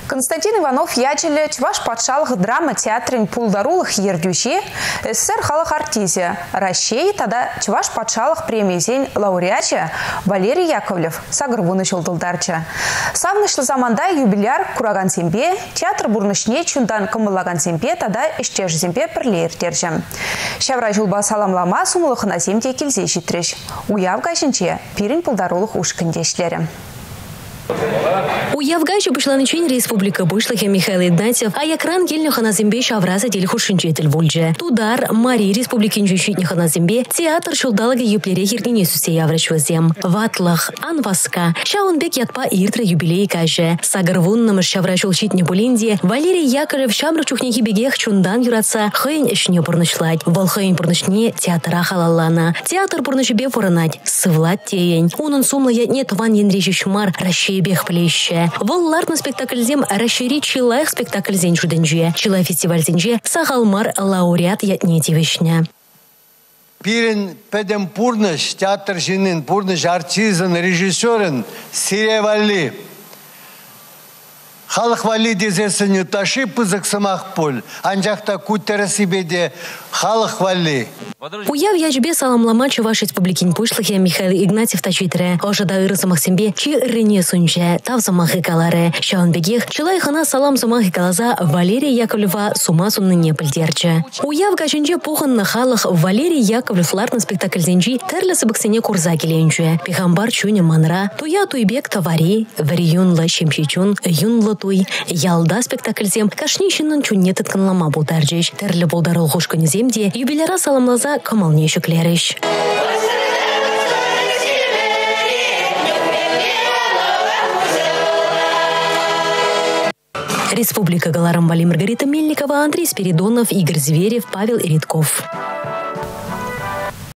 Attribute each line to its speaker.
Speaker 1: Константин Иванов ячеле чваш патшалық драма театрын пулдарулық ердюше СССР халық артизе Ращей тада чваш патшалық премиесен лауреачы Валерий Яковлев сагырвуны шолдылдарчы. Савнышлы заманда юбиляр кураган сембе, театр бурнышне чундан кымылаган сембе тада іштеж сембе пірлер держі. Шавра жылба саламлама сумылықына семде келзе житреш. Уяв гашынче пирин пулдарулық ушкіндешлері.
Speaker 2: У Явгача Бышланычень республика Бышлахе Михаил Игнатьев, а якран гельнюха на зембе шавраза дель хушинчетель вульже. Тудар Мари республики нчущитнюха на зембе театр шулдалаги юплере хиргине сусе яврачвазем. Ватлах, Анваска, Шаунбек ятпа иртра юбилей каже. Сагарвунным шаврачул щитне булинде, Валерий Яковлев шамрак чухнехи бегех чундан юраца хейн ишне пурнышлать. Волхейн пурнышне театра халалана. Театр пурнышбе фуранать. Сывлат теень. Унын сумла ятне тван енречи шумар Ращей бех плеще. Волларт на спектакльзем расширить чилаях спектакль зень жуденже. Чилай фестиваль зенже сахалмар лауреат ятнети вишня.
Speaker 3: Пирен педем пурныш, театр жинин, пурныш артизан, режиссерен, Сирия Вали. Халық Вали дезесін юташи пызык сымақ пуль. Анжақта куттері сибеде Халық Вали.
Speaker 2: Уяв ячбе саламлама чуваш республикин пушлахе Михаил Игнатьев тачитре. Ожада ырысымах сембе чи рене сунче тав замахы каларе. Шаунбегех чилай хана салам замахы калаза Валерия Яковлева сума сумны не пыльдерче. Уяв гачынче похан на халах Валерий Яковлев ларт спектакль зенчи терлі сыбыксене курза келенче. Пихамбар чуне манра, туя туйбек тавари, вари юнла щемчичун, юнла туй. Ялда спектакль зем кашнищинын чунне тытканлама булдарчеш. Терлі булдарыл хушканы земде юбиляра саламлаза камалне шуклериш. Республика Галарам Вали Маргарита Мельникова, Андрей Спиридонов, Игорь Зверев, Павел Иритков.